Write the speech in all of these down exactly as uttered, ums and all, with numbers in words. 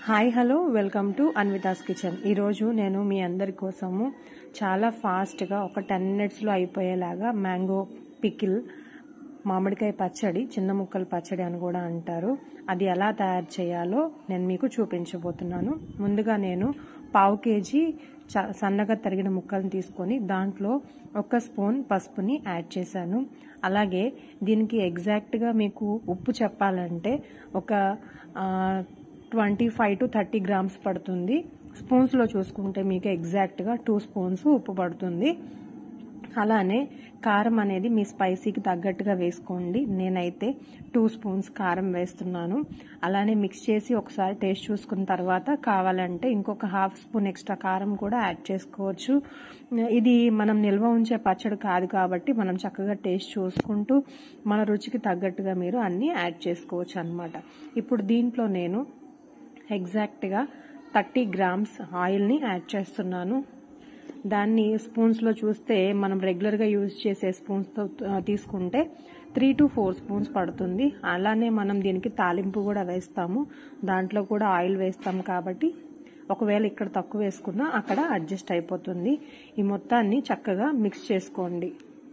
Hi hello welcome to Anvitha's kitchen. ఈరోజు నేను మీ అందరి కోసము చాలా ఫాస్ట్గా ఒక టెన్ మినిట్స్లో అయిపోయేలాగా మ్యాంగో పికిల్, మామిడికాయ పచ్చడి, చిన్న ముక్కల పచ్చడి అని కూడా అంటారు, అది ఎలా తయారు చేయాలో నేను మీకు చూపించబోతున్నాను. ముందుగా నేను పావు కేజీ సన్నగా తరిగిన ముక్కలను తీసుకొని దాంట్లో ఒక స్పూన్ పసుపుని యాడ్ చేశాను. అలాగే దీనికి ఎగ్జాక్ట్గా మీకు ఉప్పు చెప్పాలంటే ఒక twenty five to thirty grams పడుతుంది. స్పూన్స్లో చూసుకుంటే మీకు ఎగ్జాక్ట్గా టూ స్పూన్స్ ఉప్పు పడుతుంది. అలానే కారం అనేది మీ స్పైసీకి తగ్గట్టుగా వేసుకోండి. నేనైతే టూ స్పూన్స్ కారం వేస్తున్నాను. అలానే మిక్స్ చేసి ఒకసారి టేస్ట్ చూసుకున్న తర్వాత కావాలంటే ఇంకొక హాఫ్ స్పూన్ ఎక్స్ట్రా కారం కూడా యాడ్ చేసుకోవచ్చు. ఇది మనం నిల్వ ఉంచే పచ్చడి కాదు కాబట్టి మనం చక్కగా టేస్ట్ చూసుకుంటూ మన రుచికి తగ్గట్టుగా మీరు అన్నీ యాడ్ చేసుకోవచ్చు అన్నమాట. ఇప్పుడు దీంట్లో నేను ఎగ్జాక్ట్గా థర్టీ గ్రామ్స్ ఆయిల్ని యాడ్ చేస్తున్నాను. దాన్ని స్పూన్స్లో చూస్తే మనం రెగ్యులర్గా యూజ్ చేసే స్పూన్స్తో తీసుకుంటే త్రీ టు ఫోర్ స్పూన్స్ పడుతుంది. అలానే మనం దీనికి తాలింపు కూడా వేస్తాము, దాంట్లో కూడా ఆయిల్ వేస్తాము కాబట్టి ఒకవేళ ఇక్కడ తక్కువ వేసుకున్నా అక్కడ అడ్జస్ట్ అయిపోతుంది. ఈ మొత్తాన్ని చక్కగా మిక్స్ చేసుకోండి.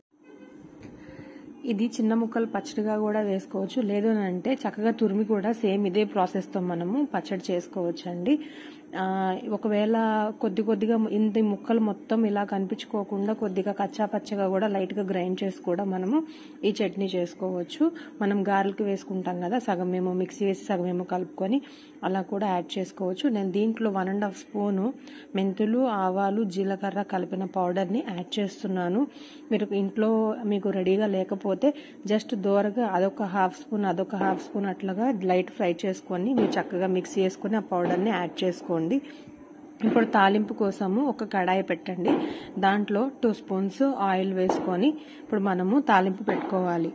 ఇది చిన్న ముక్కలు పచ్చడిగా కూడా వేసుకోవచ్చు, లేదు అంటే చక్కగా తురిమి కూడా సేమ్ ఇదే ప్రాసెస్తో మనము పచ్చడి చేసుకోవచ్చు అండి. ఒకవేళ కొద్ది కొద్దిగా ఇంత ముక్కలు మొత్తం ఇలా కనిపించుకోకుండా కొద్దిగా కచ్చా పచ్చగా కూడా లైట్గా గ్రైండ్ చేసి కూడా మనము ఈ చట్నీ చేసుకోవచ్చు. మనం గారెలకి వేసుకుంటాం కదా, సగమేమో మిక్సీ వేసి సగమేమో కలుపుకొని అలా కూడా యాడ్ చేసుకోవచ్చు. నేను దీంట్లో వన్ అండ్ హాఫ్ స్పూను మెంతులు, ఆవాలు, జీలకర్ర కలిపిన పౌడర్ని యాడ్ చేస్తున్నాను. మీరు ఇంట్లో మీకు రెడీగా లేకపోతే జస్ట్ దోరగా అదొక హాఫ్ స్పూన్ అదొక హాఫ్ స్పూన్ అట్లాగా లైట్ ఫ్రై చేసుకొని మీరు చక్కగా మిక్స్ చేసుకుని ఆ పౌడర్ని యాడ్ చేసుకోండి. ఇప్పుడు తాలింపు కోసము ఒక కడాయి పెట్టండి. దాంట్లో టూ స్పూన్స్ ఆయిల్ వేసుకొని ఇప్పుడు మనము తాలింపు పెట్టుకోవాలి.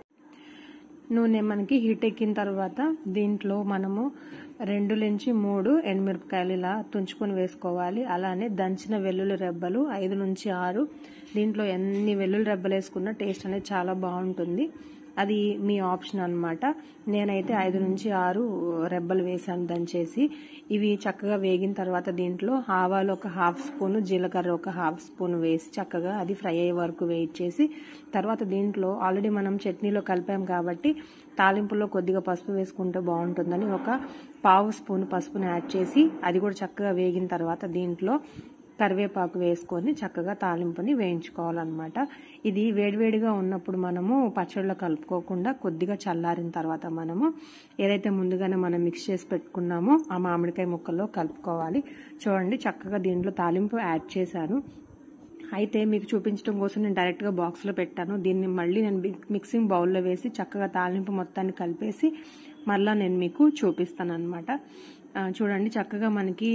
నూనె మనకి హీట్ ఎక్కిన తర్వాత దీంట్లో మనము రెండు నుంచి మూడు ఎండుమిరపకాయలు ఇలా తుంచుకొని వేసుకోవాలి. అలానే దంచిన వెల్లుల్లి రెబ్బలు ఐదు నుంచి ఆరు. దీంట్లో ఎన్ని వెల్లుల్లి రెబ్బలు వేసుకున్నా టేస్ట్ అనేది చాలా బాగుంటుంది. అది మీ ఆప్షన్ అన్నమాట. నేనైతే ఐదు నుంచి ఆరు రెబ్బలు వేసాను దంచేసి. ఇవి చక్కగా వేగిన తర్వాత దీంట్లో ఆవాలు ఒక హాఫ్ స్పూన్, జీలకర్ర ఒక హాఫ్ స్పూన్ వేసి చక్కగా అది ఫ్రై అయ్యే వరకు వెయిట్ చేసి తర్వాత దీంట్లో ఆల్రెడీ మనం చట్నీలో కలిపాం కాబట్టి తాలింపులో కొద్దిగా పసుపు వేసుకుంటే బాగుంటుందని ఒక పావు స్పూన్ పసుపుని యాడ్ చేసి అది కూడా చక్కగా వేగిన తర్వాత దీంట్లో కరివేపాకు వేసుకొని చక్కగా తాలింపుని వేయించుకోవాలన్నమాట. ఇది వేడివేడిగా ఉన్నప్పుడు మనము పచ్చడిలో కలుపుకోకుండా కొద్దిగా చల్లారిన తర్వాత మనము ఏదైతే ముందుగానే మనం మిక్స్ చేసి పెట్టుకున్నామో ఆ మామిడికాయ ముక్కల్లో కలుపుకోవాలి. చూడండి చక్కగా దీంట్లో తాలింపు యాడ్ చేశాను. అయితే మీకు చూపించడం కోసం నేను డైరెక్ట్గా బాక్స్లో పెట్టాను. దీన్ని మళ్ళీ నేను మిక్సింగ్ బౌల్లో వేసి చక్కగా తాలింపు మొత్తాన్ని కలిపేసి మళ్ళీ నేను మీకు చూపిస్తాను అనమాట. చూడండి చక్కగా మనకి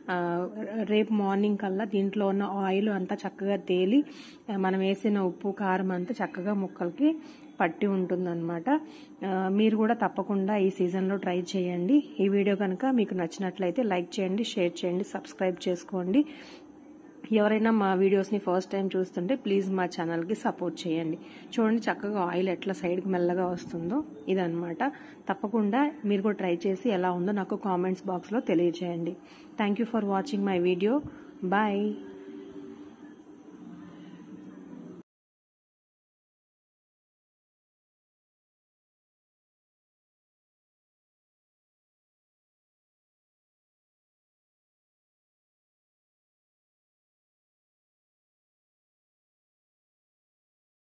రేపు మార్నింగ్ కల్లా దీంట్లో ఉన్న ఆయిల్ అంతా చక్కగా తేలి మనం వేసిన ఉప్పు కారం అంతా చక్కగా ముక్కలకి పట్టి ఉంటుందన్నమాట. మీరు కూడా తప్పకుండా ఈ సీజన్లో ట్రై చేయండి. ఈ వీడియో కనుక మీకు నచ్చినట్లయితే లైక్ చేయండి, షేర్ చేయండి, సబ్స్క్రైబ్ చేసుకోండి. ఎవరైనా మా వీడియోస్ని ఫస్ట్ టైం చూస్తుంటే ప్లీజ్ మా ఛానల్కి సపోర్ట్ చేయండి. చూడండి చక్కగా ఆయిల్ ఎట్లా సైడ్కి మెల్లగా వస్తుందో ఇదన్నమాట. తప్పకుండా మీరు కూడా ట్రై చేసి ఎలా ఉందో నాకు కామెంట్స్ బాక్స్లో తెలియజేయండి. Thank you for watching my video. Bye.